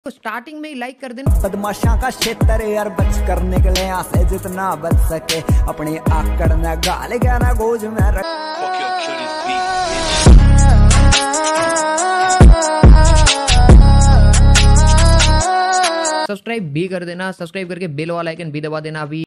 तो स्टार्टिंग में ही लाइक कर देना। बदमाशा का क्षेत्र यार बच कर निकले यहाँ से जितना बच सके, अपने आकड़ न गाल गाना गोज में रख। सब्सक्राइब भी कर देना, सब्सक्राइब करके बेल वाला आइकन भी दबा देना अभी।